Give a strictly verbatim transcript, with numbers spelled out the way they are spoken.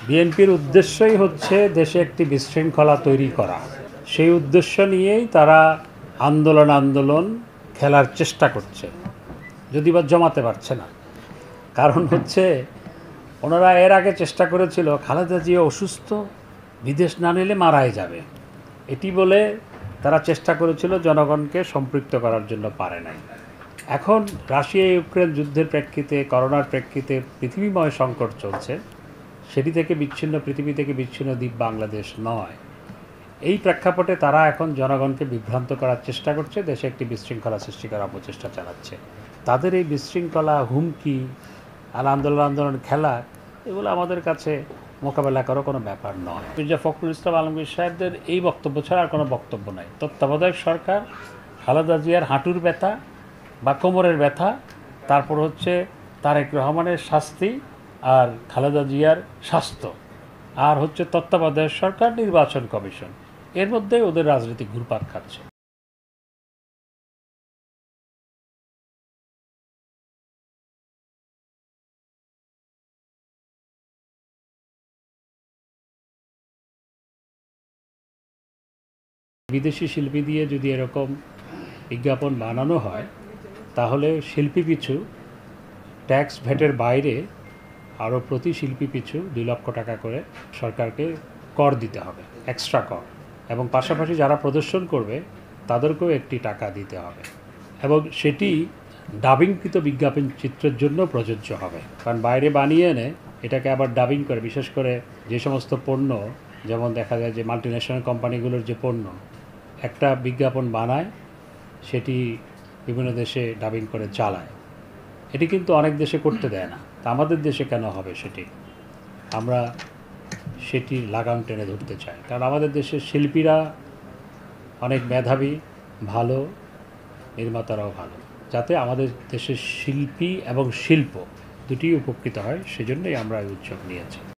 বিএনপির উদ্দেশ্যই হচ্ছে দেশে একটি বিশৃঙ্খলা তৈরি করা। সেই উদ্দেশ্য নিয়েই তারা আন্দোলন আন্দোলন খেলার চেষ্টা করছে, যদি বা জমাতে পারছে না। কারণ হচ্ছে ওনারা এর আগে চেষ্টা করেছিল খালেদা জিয়া অসুস্থ, বিদেশ না নিলে মারাই যাবে, এটি বলে তারা চেষ্টা করেছিল জনগণকে সম্পৃক্ত করার জন্য, পারে নাই। এখন রাশিয়া ইউক্রেন যুদ্ধের প্রেক্ষিতে, করোনার প্রেক্ষিতে পৃথিবীময় সংকট চলছে, সেটি থেকে বিচ্ছিন্ন, পৃথিবী থেকে বিচ্ছিন্ন দ্বীপ বাংলাদেশ নয়। এই প্রেক্ষাপটে তারা এখন জনগণকে বিভ্রান্ত করার চেষ্টা করছে, দেশে একটি বিশৃঙ্খলা সৃষ্টি করার অপচেষ্টা চালাচ্ছে। তাদের এই বিশৃঙ্খলা, হুমকি আর আন্দোলন আন্দোলন খেলা, এগুলো আমাদের কাছে মোকাবেলা করার কোনো ব্যাপার নয়। মির্জা ফখরুল ইসলাম আলমগীর সাহেবদের এই বক্তব্য ছাড়া আর কোনো বক্তব্য নাই। তত্ত্বাবধায়ক সরকার খালেদা জিয়ার হাঁটুর ব্যথা বা কোমরের ব্যথা, তারপর হচ্ছে তারেক রহমানের শাস্তি আর খালেদা জিয়ার স্বাস্থ্য, আর হচ্ছে তত্ত্বাবধায়ক সরকার, নির্বাচন কমিশন, এর মধ্যেই ওদের রাজনীতি ঘুরপাক খাচ্ছে। বিদেশি শিল্পী দিয়ে যদি এরকম বিজ্ঞাপন বানানো হয়, তাহলে শিল্পী পিছু ট্যাক্স ভ্যাটের বাইরে আরও প্রতি শিল্পী পিছু দুই লক্ষ টাকা করে সরকারকে কর দিতে হবে, এক্সট্রা কর, এবং পাশাপাশি যারা প্রদর্শন করবে তাদেরকেও একটি টাকা দিতে হবে, এবং সেটি ডাবিংকৃত বিজ্ঞাপন চিত্রের জন্য প্রযোজ্য হবে। কারণ বাইরে বানিয়ে এনে এটাকে আবার ডাবিং করে, বিশেষ করে যে সমস্ত পণ্য, যেমন দেখা যায় যে মাল্টিন্যাশনাল কোম্পানিগুলোর যে পণ্য একটা বিজ্ঞাপন বানায়, সেটি বিভিন্ন দেশে ডাবিং করে চালায়, এটি কিন্তু অনেক দেশে করতে দেয় না। তা আমাদের দেশে কেন হবে সেটি? আমরা সেটি লাগাম টেনে ধরতে চাই, কারণ আমাদের দেশের শিল্পীরা অনেক মেধাবী, ভালো, নির্মাতারাও ভালো, যাতে আমাদের দেশের শিল্পী এবং শিল্প দুটিই উপকৃত হয়, সেজন্যই আমরা এই উদ্যোগ নিয়েছি।